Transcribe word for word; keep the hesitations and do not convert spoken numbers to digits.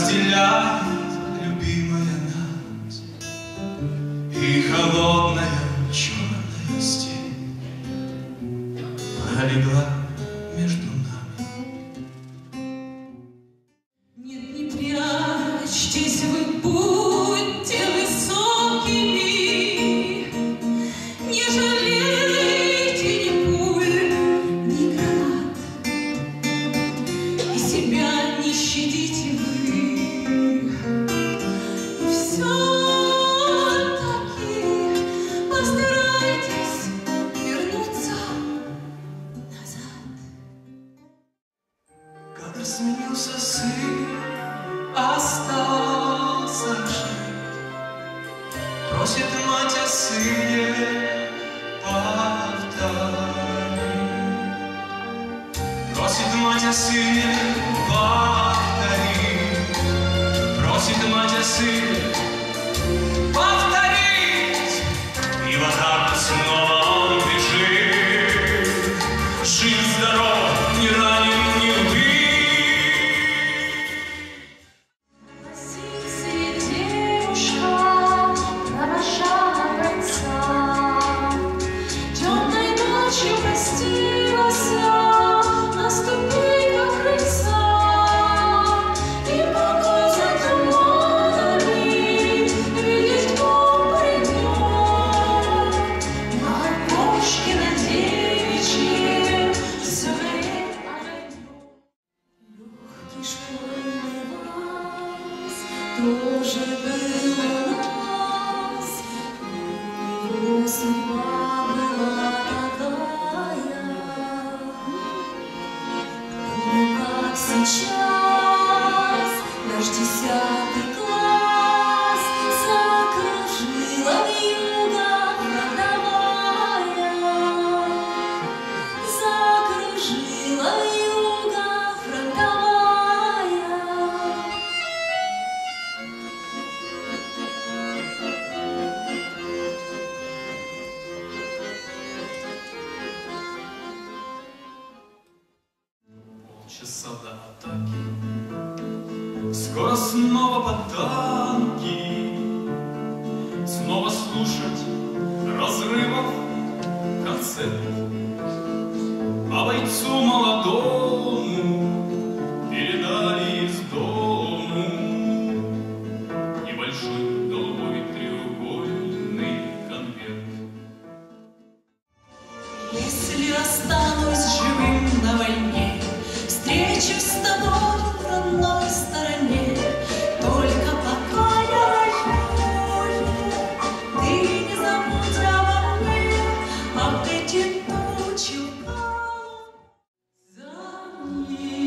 разделяет, любимая, нас, и холодная черная степь пролегла между нами. Нет, не прячьтесь вы, будьте высокими, не жалейте ни пуль, ни гранат, и себя не щадите вы, и все-таки постарайтесь вернуться назад. Кадр сменился, сын остался жить. Просит мать о сыне повторить. Просит мать о сыне повторить. Просит мать о сыне повторить. И в атаку снова он бежит. Жив, здоров, не ранен, не убит. Тоже был у нас, его судьба была такая. Помню, как сейчас наш десятый класс закружила вьюга фронтовая, закружила вьюга фронтовая. Часа до атаки, скоро снова под танки, снова слушать разрывов концерт. А бойцу молодому передали из дому небольшой голубой треугольный конверт. Если останусь живым на войне, встречусь с тобой в родной стороне. Только пока я живу, ты не забудь обо мне, об эти тучи за мне.